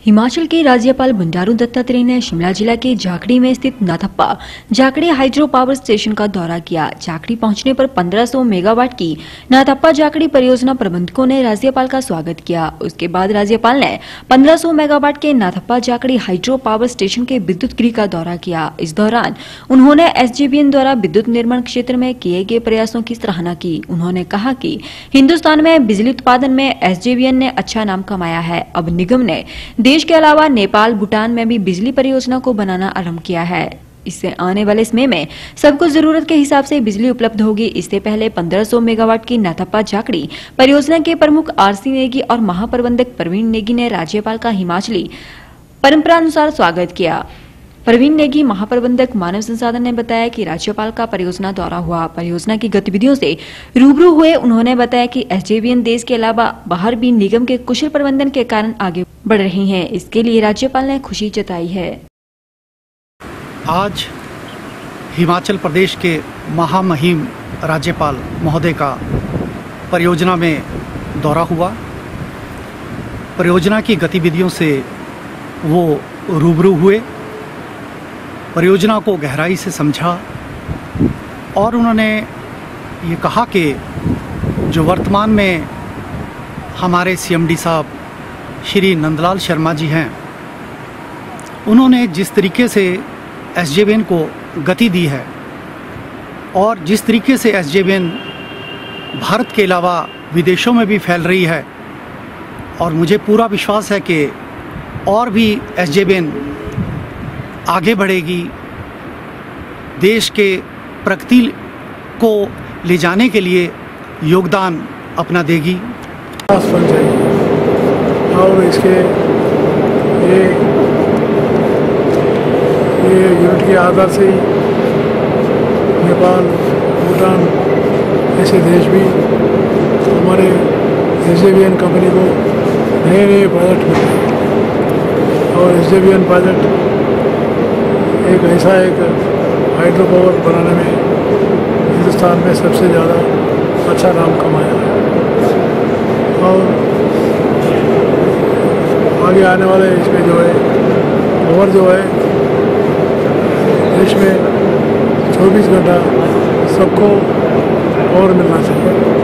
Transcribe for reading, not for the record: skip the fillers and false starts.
हिमाचल के राज्यपाल बंडारू दत्तात्रेय ने शिमला जिला के जाखड़ी में स्थित Nathpa Jhakri hydro power station का दौरा किया। जाखड़ी पहुंचने पर 1500 मेगावाट की नाथप्पा जाखड़ी परियोजना प्रबंधकों ने राज्यपाल का स्वागत किया। उसके बाद राज्यपाल ने 1500 मेगावाट के Nathpa Jhakri hydro power station के विद्युत गृह का दौरा किया। इस दौरान उन्होंने एसजेवीएन द्वारा विद्युत निर्माण क्षेत्र में किए गए प्रयासों की सराहना की। उन्होंने कहा कि हिंदुस्तान में बिजली उत्पादन में एसजेवीएन ने अच्छा नाम कमाया है। अब निगम ने देश के अलावा नेपाल, भूटान में भी बिजली परियोजना को बनाना आरंभ किया है। इससे आने वाले समय में सबको जरूरत के हिसाब से बिजली उपलब्ध होगी। इससे पहले 1500 मेगावाट की नाथप्पा जाखड़ी परियोजना के प्रमुख आरसी नेगी और महाप्रबंधक प्रवीण नेगी ने राज्यपाल का हिमाचली परंपरा अनुसार स्वागत किया। प्रवीण नेगी महाप्रबंधक मानव संसाधन ने बताया कि राज्यपाल का परियोजना दौरा हुआ, परियोजना की गतिविधियों से रूबरू हुए। उन्होंने बताया कि एसजेवीएन देश के अलावा बाहर भी निगम के कुशल प्रबंधन के कारण आगे बढ़ रही हैं। इसके लिए राज्यपाल ने खुशी जताई है। आज हिमाचल प्रदेश के महामहिम राज्यपाल महोदय का परियोजना में दौरा हुआ। परियोजना की गतिविधियों से वो रूबरू हुए, परियोजना को गहराई से समझा और उन्होंने ये कहा कि जो वर्तमान में हमारे सीएमडी साहब श्री नंदलाल शर्मा जी हैं, उन्होंने जिस तरीके से एसजेवीएन को गति दी है और जिस तरीके से एसजेवीएन भारत के अलावा विदेशों में भी फैल रही है, और मुझे पूरा विश्वास है कि और भी एसजेवीएन आगे बढ़ेगी, देश के प्रगति को ले जाने के लिए योगदान अपना देगी। और इसके ये यूनिट के आधार से ही नेपाल, भूटान ऐसे देश भी हमारे एसजेवीएन कंपनी को नए प्रोजेक्ट मिले हैं। और एसजेवीएन प्रोजेक्ट एक ऐसा हाइड्रो पावर बनाने में हिंदुस्तान में सबसे ज़्यादा अच्छा नाम कमाया है। और आगे आने वाले इसमें जो है पावर जो है देश में 24 घंटा सबको पावर मिलना चाहिए।